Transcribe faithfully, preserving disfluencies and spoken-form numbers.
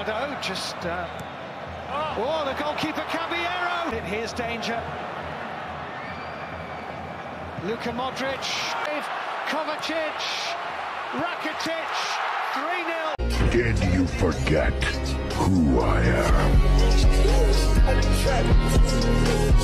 though, just... Uh... Oh, the goalkeeper, Caballero! Here's danger. Luka Modric, Kovacic, Rakitic, three nil. Did you forget who I am?